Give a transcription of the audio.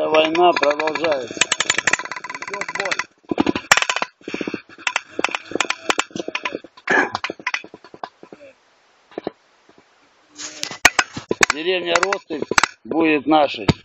Эта война продолжается. Идет бой. Деревня Ростыль будет нашей.